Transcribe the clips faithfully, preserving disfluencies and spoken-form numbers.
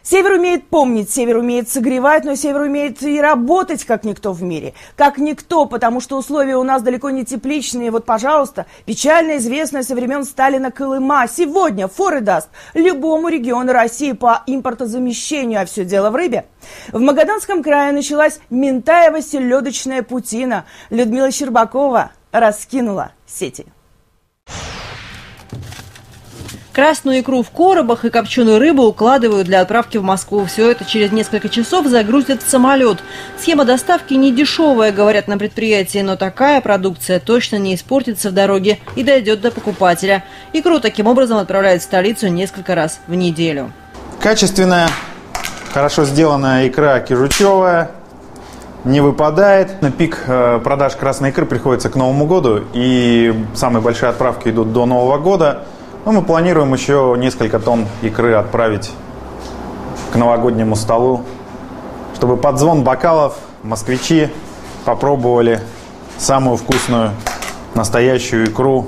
Север умеет помнить, Север умеет согревать, но Север умеет и работать, как никто в мире. Как никто, потому что условия у нас далеко не тепличные. Вот, пожалуйста, печально известная со времен Сталина Колыма сегодня форы даст любому региону России по импортозамещению, а все дело в рыбе. В Магаданском крае началась Минтаево-селедочная путина. Людмила Щербакова раскинула сети. Красную икру в коробах и копченую рыбу укладывают для отправки в Москву. Все это через несколько часов загрузят в самолет. Схема доставки не дешевая, говорят на предприятии, но такая продукция точно не испортится в дороге и дойдет до покупателя. Икру таким образом отправляют в столицу несколько раз в неделю. Качественная, хорошо сделанная икра кижучевая, не выпадает. На пик продаж красной икры приходится к Новому году, и самые большие отправки идут до Нового года. Ну, мы планируем еще несколько тонн икры отправить к новогоднему столу, чтобы под звон бокалов москвичи попробовали самую вкусную, настоящую икру,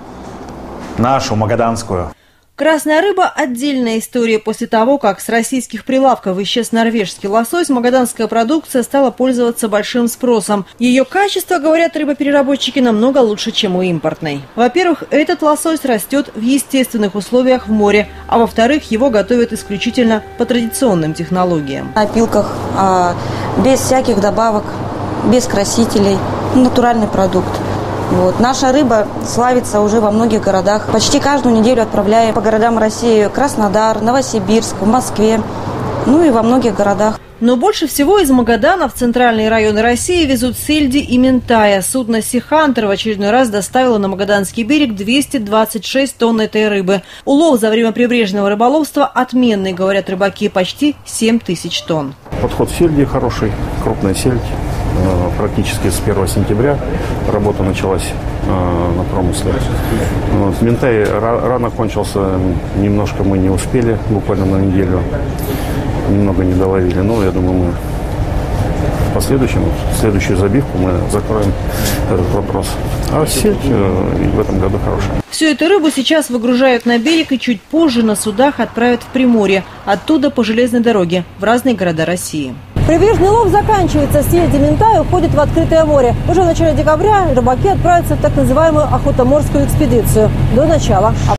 нашу, магаданскую. Красная рыба – отдельная история. После того, как с российских прилавков исчез норвежский лосось, магаданская продукция стала пользоваться большим спросом. Ее качество, говорят рыбопереработчики, намного лучше, чем у импортной. Во-первых, этот лосось растет в естественных условиях в море, а во-вторых, его готовят исключительно по традиционным технологиям. На опилках, без всяких добавок, без красителей, натуральный продукт. Вот. Наша рыба славится уже во многих городах. Почти каждую неделю отправляем по городам России: Краснодар, Новосибирск, в Москве, ну и во многих городах. Но больше всего из Магадана в центральные районы России везут сельди и минтая. Судно «Сихантер» в очередной раз доставило на Магаданский берег двести двадцать шесть тонн этой рыбы. Улов за время прибрежного рыболовства отменный, говорят рыбаки, почти семь тысяч тонн. Подход сельди хороший, крупная сельдь. Практически с первого сентября работа началась на промысле. Вот. Минтай рано кончился, немножко мы не успели, буквально на неделю, немного не доловили. Но я думаю, мы в последующем, в следующую забивку мы закроем этот вопрос. А сеть в этом году хорошая. Всю эту рыбу сейчас выгружают на берег и чуть позже на судах отправят в Приморье, оттуда по железной дороге в разные города России. Прибрежный лов заканчивается, сельди минтай уходит в открытое море. Уже в начале декабря рыбаки отправятся в так называемую охотоморскую экспедицию до начала